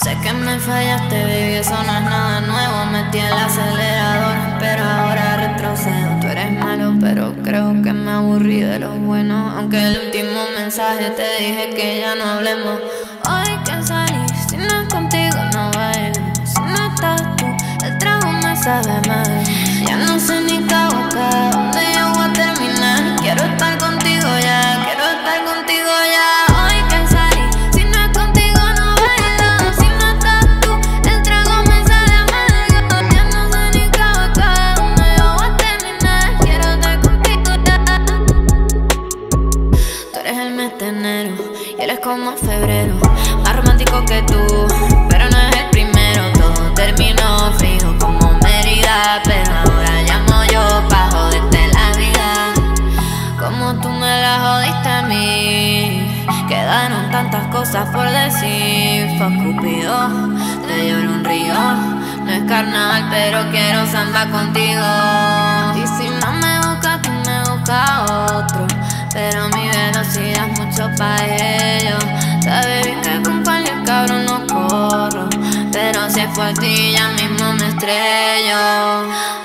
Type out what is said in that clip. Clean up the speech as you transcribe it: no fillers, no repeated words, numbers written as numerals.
Sé que me fallaste, baby, eso no es nada nuevo. Metí el acelerador, pero ahora retrocedo. Tú eres malo, pero creo que me aburrí de lo bueno. Aunque el último mensaje te dije que ya no hablemos. Hoy que salí, si no es contigo no bailo. Si no estás tú, el trago me sabe mal. Ya no sé ni qué buscar, dónde yo voy a terminar. Quiero estar contigo ya, quiero estar contigo ya. Y él es como febrero, más romántico que tú, pero no es el primero. Todo terminó frío como Mérida, pero ahora llamo yo pa' joderte la vida, como tú me la jodiste a mí. Quedaron tantas cosas por decir. Fue Cupido, te lloré un río. No es carnaval, pero quiero samba contigo. Y si no me buscas, tú me buscas otro, pero mi velocidad es mucho pa' ellos. Sabes bien que con cualquier cabrón no corro, pero si es por ti ya mismo me estrello.